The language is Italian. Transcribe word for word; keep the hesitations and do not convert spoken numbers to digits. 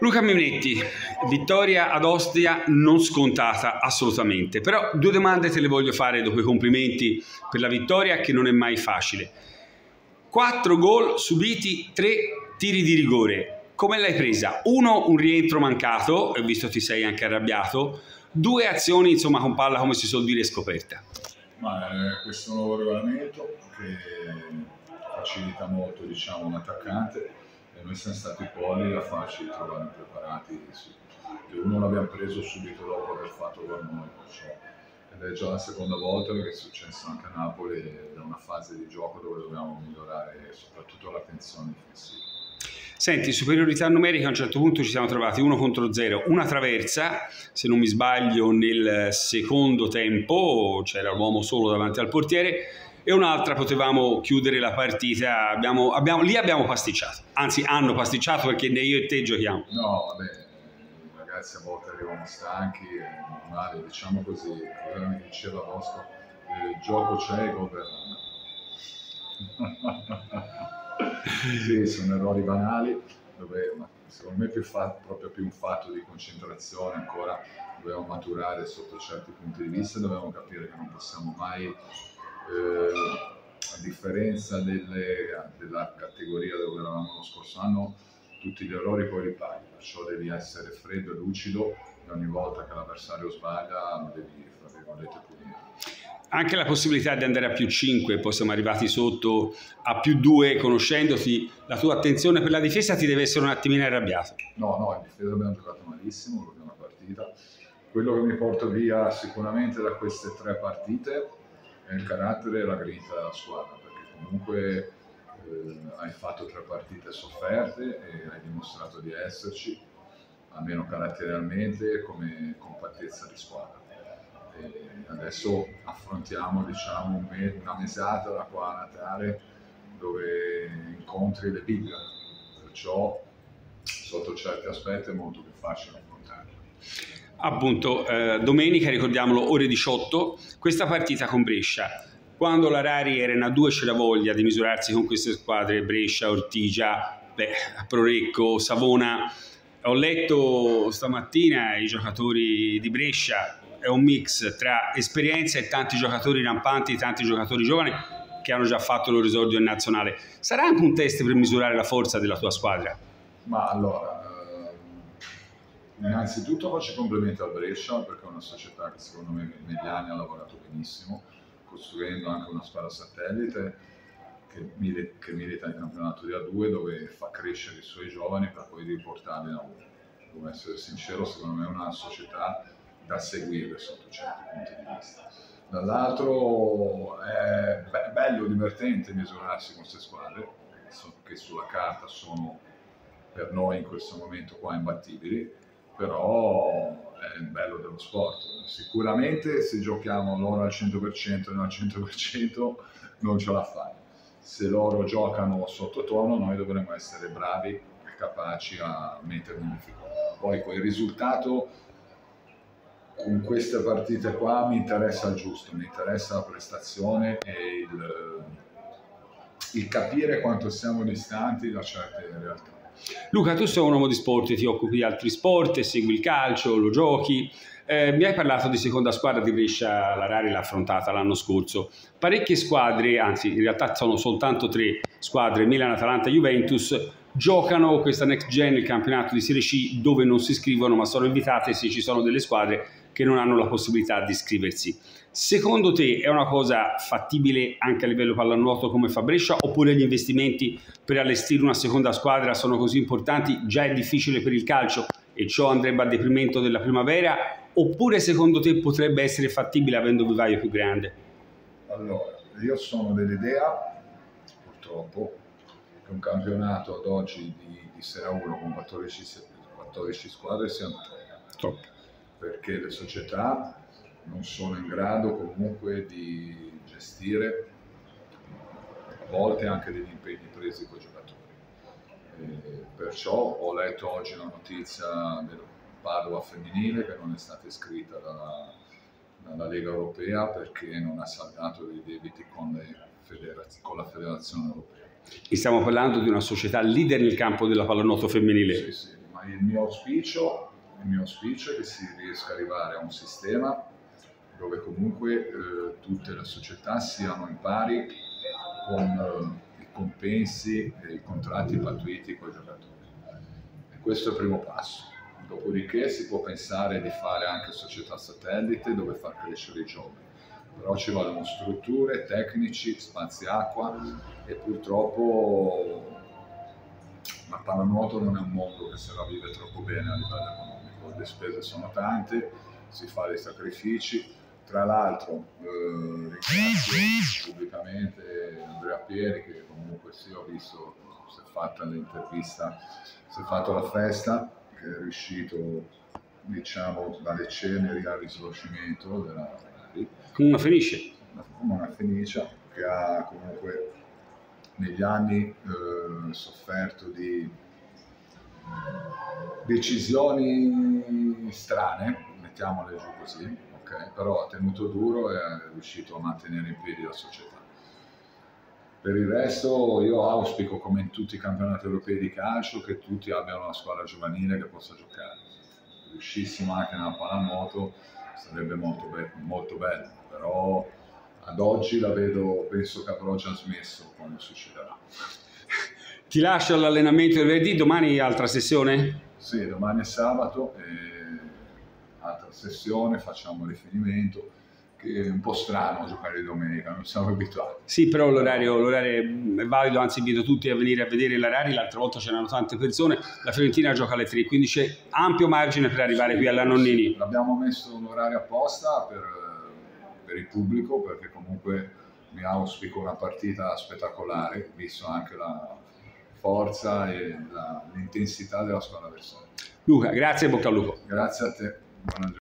Luca Minetti, vittoria ad Ostia non scontata assolutamente, però due domande te le voglio fare dopo i complimenti per la vittoria, che non è mai facile. Quattro gol subiti, tre tiri di rigore, come l'hai presa? Uno, un rientro mancato, e visto ti sei anche arrabbiato, due azioni insomma con palla, come si suol dire, scoperta. Ma eh, questo nuovo regolamento che facilita molto, diciamo, un attaccante, e noi siamo stati poi a farci trovare preparati. Sì. Uno l'abbiamo preso subito dopo aver fatto gol noi, perciò. Ed è già la seconda volta che è successo anche a Napoli, è una fase di gioco dove dobbiamo migliorare soprattutto l'attenzione difensiva. Senti, superiorità numerica, a un certo punto ci siamo trovati uno contro zero, una traversa, se non mi sbaglio nel secondo tempo, c'era l'uomo solo davanti al portiere, e un'altra potevamo chiudere la partita. Abbiamo, abbiamo, lì abbiamo pasticciato, anzi hanno pasticciato, perché né io e te giochiamo. No, vabbè, i ragazzi a volte arrivano stanchi, è normale, diciamo così, come mi diceva Bosco, il gioco c'è e il gol verranno. Sì, sono errori banali, dove secondo me è più proprio più un fatto di concentrazione ancora, dobbiamo maturare sotto certi punti di vista, dobbiamo capire che non possiamo mai, eh, a differenza delle, della categoria dove eravamo lo scorso anno, tutti gli errori poi li paghi, perciò devi essere freddo e lucido e ogni volta che l'avversario sbaglia lo devi, fra virgolette, punire. Anche la possibilità di andare a più cinque, poi siamo arrivati sotto a più due, conoscendoti, la tua attenzione per la difesa ti deve essere un attimino arrabbiata. No, no, in difesa abbiamo giocato malissimo, l'ultima partita. Quello che mi porto via sicuramente da queste tre partite è il carattere e la grinta della squadra, perché comunque eh, hai fatto tre partite sofferte e hai dimostrato di esserci, almeno caratterialmente, come compattezza di squadra. E adesso affrontiamo, diciamo, una mesata da qua a Natale dove incontri le big, perciò sotto certi aspetti è molto più facile affrontarlo. Appunto, eh, domenica, ricordiamolo, ore diciotto, questa partita con Brescia. Quando la Rari era in A due c'era voglia di misurarsi con queste squadre, Brescia, Ortigia, beh, Prorecco, Savona. Ho letto stamattina i giocatori di Brescia, è un mix tra esperienza e tanti giocatori rampanti, tanti giocatori giovani che hanno già fatto il loro esordio in nazionale. Sarà anche un test per misurare la forza della tua squadra? Ma allora, eh, innanzitutto faccio i complimenti al Brescia, perché è una società che secondo me negli anni ha lavorato benissimo, costruendo anche una squadra satellite che milita, che milita in campionato di A due, dove fa crescere i suoi giovani per poi riportarli in A uno. Devo essere sincero, secondo me è una società da seguire sotto certi punti di vista. Dall'altro è be bello, divertente misurarsi con queste squadre che sulla carta sono per noi in questo momento qua imbattibili, però è il bello dello sport. Sicuramente se giochiamo loro al cento per cento e noi al cento per cento non ce la fai. Se loro giocano sottotono noi dovremmo essere bravi e capaci a metterli in difficoltà. Poi quel risultato con queste partite qua mi interessa il giusto, mi interessa la prestazione e il, il capire quanto siamo distanti da certe realtà. Luca, tu sei un uomo di sport, ti occupi di altri sport, segui il calcio, lo giochi. Eh, mi hai parlato di seconda squadra di Brescia, la Rari l'ha affrontata l'anno scorso. Parecchie squadre, anzi in realtà sono soltanto tre squadre, Milan, Atalanta e Juventus, giocano questa Next Gen, il campionato di Serie C, dove non si iscrivono ma sono invitate se ci sono delle squadre che non hanno la possibilità di iscriversi. Secondo te è una cosa fattibile anche a livello pallanuoto come fa Brescia, oppure gli investimenti per allestire una seconda squadra sono così importanti, già è difficile per il calcio e ciò andrebbe a deprimento della primavera, oppure secondo te potrebbe essere fattibile avendo un vivaio più grande? Allora, io sono dell'idea, purtroppo, che un campionato ad oggi di, di Serie uno con quattordici, quattordici squadre sia troppo, perché le società non sono in grado comunque di gestire a volte anche degli impegni presi con i giocatori. E perciò ho letto oggi la notizia del Padova femminile che non è stata iscritta dalla, dalla Lega Europea perché non ha saldato dei debiti con, le con la Federazione Europea. E stiamo parlando di una società leader nel campo della pallanuoto femminile. Sì, sì, ma il mio auspicio, il mio auspicio è che si riesca ad arrivare a un sistema dove comunque eh, tutte le società siano in pari con eh, i compensi e i contratti pattuiti con i giocatori. E questo è il primo passo. Dopodiché si può pensare di fare anche società satellite dove far crescere i giovani, però ci vogliono strutture, tecnici, spazi acqua e purtroppo la pallanuoto non è un mondo che se la vive troppo bene a livello economico, le spese sono tante, si fa dei sacrifici. Tra l'altro eh, ringrazio pubblicamente Andrea Pieri che comunque sì, ho visto, si è fatta l'intervista, si è fatto la festa, che è riuscito diciamo dalle ceneri al risorgimento della Rari. Come una fenice. Come una fenice che ha comunque negli anni eh, sofferto di decisioni strane, mettiamole giù così, okay? Però ha tenuto duro e è riuscito a mantenere in piedi la società. Per il resto io auspico, come in tutti i campionati europei di calcio, che tutti abbiano una squadra giovanile che possa giocare. Riuscissimo anche nella pallanuoto sarebbe molto, be molto bello, però ad oggi la vedo, penso che avrò già smesso quando succederà. Ti lascio all'allenamento del venerdì, domani altra sessione? Sì, domani è sabato, e altra sessione, facciamo rifinimento, che è un po' strano giocare di domenica, non siamo abituati. Sì, però l'orario è valido, anzi invito tutti a venire a vedere la Rari, l'altra volta c'erano tante persone, la Fiorentina gioca alle tre, quindi c'è ampio margine per arrivare qui alla Nonnini. L'abbiamo messo l'orario apposta per, per il pubblico, perché comunque mi auspico una partita spettacolare, visto anche la forza e l'intensità della squadra avversaria. Luca, grazie e bocca al lupo. Grazie a te. Buona giornata.